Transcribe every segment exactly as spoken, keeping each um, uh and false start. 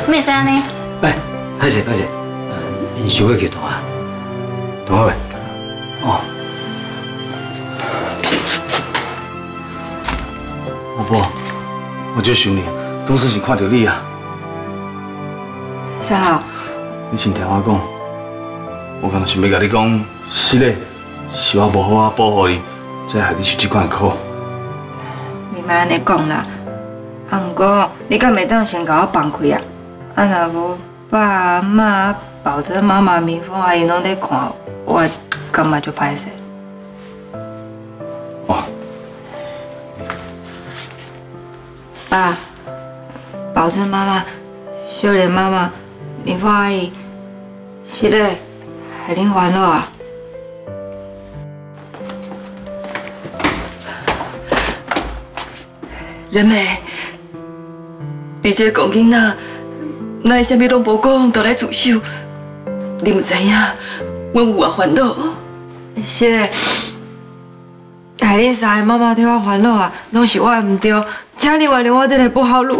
咩使安尼？ 哎，歹势歹势，因收回去大啊，大喂。哦。 阿婆，我就想你，总是是看到你啊。 啥好？ 你先听我讲，我刚想要甲你讲，是嘞，是我无好啊保护你，才害你受这款苦。 你莫安尼讲啦，啊，不过你敢袂当先甲我放开啊？啊，若无爸阿妈、宝珍妈妈、明凤阿姨拢在看，我感觉就歹势。 哦。 爸，宝珍妈妈、秀莲妈妈、明凤阿姨，是嘞，害恁烦恼啊？人妹，你这个戆囡仔，哪会啥物拢无讲，就来自首？你唔知影，阮有啊烦恼。是嘞，害恁三个妈妈替我烦恼啊，拢是我的唔对，请你原谅我这个不好女。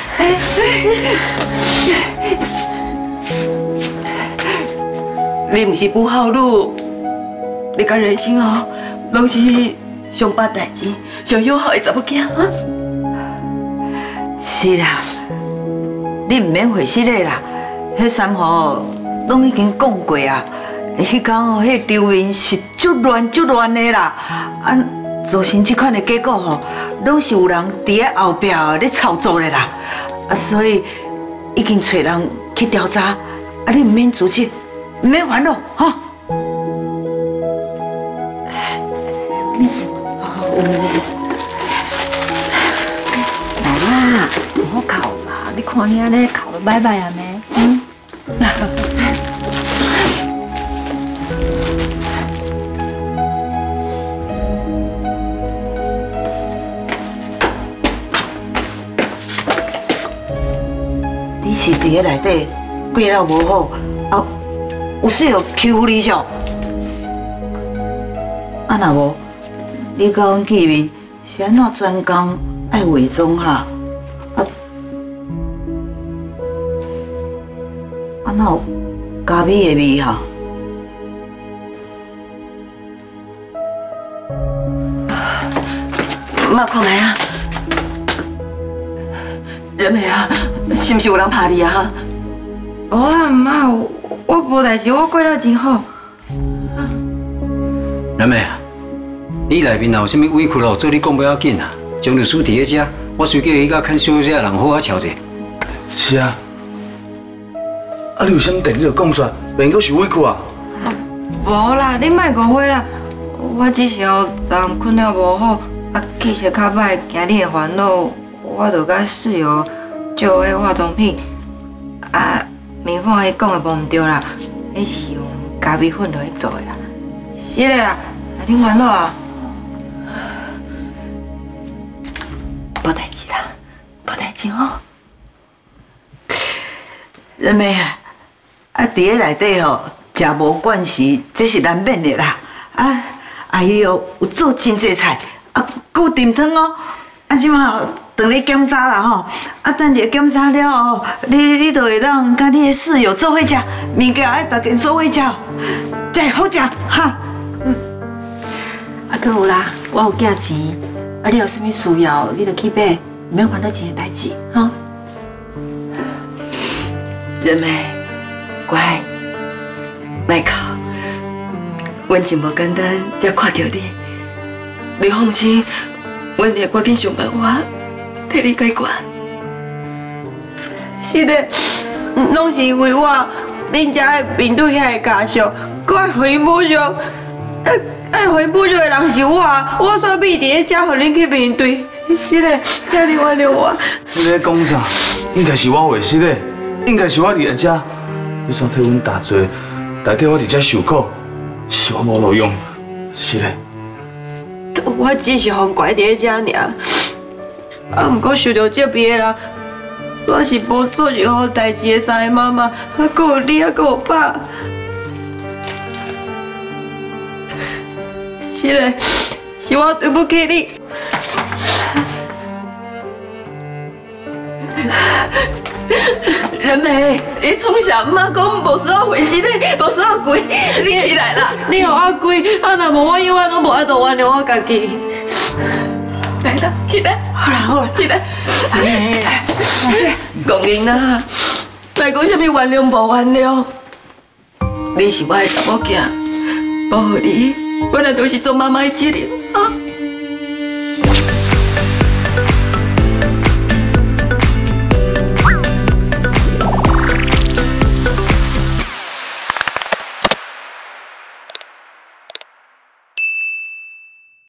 你唔是不好女，你甲人生哦，拢是上捌代志、上友好的查某囝啊。是啦，你唔免回失礼啦。迄三号拢已经讲过啊。迄天哦，迄场面是足乱足乱的啦。啊，造成这款的结果吼，拢是有人伫咧后壁咧操作的啦。啊，所以已经找人去调查。啊，你唔免自责，唔免烦恼，哈。面子。 啊，唔好哭啦！你看你安尼哭得歹歹安尼，嗯。 你是伫咧内底过了无好，啊，有适合欺负你上？啊，若无，你甲阮见面是安怎专工爱伪装哈？啊，哪有咖啡的味哈？妈看来啊，人妹啊，是不是有人拍你啊？无啦，妈，我无代志，我过了真好。 人妹啊，你内面若有啥物委屈咯，做你讲不要紧啊。张律师伫咧遮，我随叫伊甲看小姐人好好瞧者。 是啊。啊！你有啥物事你就讲出来，免阁受委屈啊！ 无啦，你莫误会啦，我只是后昨困了无好，啊气色较歹，惊你会烦恼，我就甲室友借迄化妆品。啊，明凤阿姨讲的无毋对啦，迄是用咖啡粉落去做的啦。是的啦，害恁烦恼啊！无代志啦，无代志哦。人妹啊！啊，伫咧内底吼，食无惯时，这是难免的啦。啊，阿姨哦，有做真济菜，啊，有炖汤哦。啊，即马当咧检查啦吼。啊，等者检查了后，你你就会当甲你的室友做伙食，物件爱大家做伙食，才会好食哈。嗯。 啊，阁有啦，我有寄钱，啊，你有啥物需要，你就去买，唔免烦恼钱的代志，哈。 人妹。乖，莫哭，阮真无简单才看到你。你放心，阮会赶紧想办法替你解决。是的，拢是因为我，恁家的面对遐个家属，搁爱互伊侮辱，爱爱互伊侮辱的人是我，我煞秘伫咧遮，互恁去面对。是的，请你原谅我。 你咧讲啥？应该是我话是咧，应该是我伫咧遮。你煞替阮担罪，代替我伫遮受苦，是我无路用，是嘞。 我只是互拐伫咧遮尔，啊，毋过受到这边的人，我是无做任何代志的三个妈妈，啊，阁有你，啊，阁有爸。是嘞，是我对不起你。 人妹，你从小妈讲无需要回心的，无需要跪，你起来啦！ 你互我跪，啊若无我永远拢无法度原谅我家己。 来啦，起来！ 好啦好啦， 起来！讲因啦，来讲什么原谅无原谅？你是我的查某囝，保护你本来就是做妈妈的责任。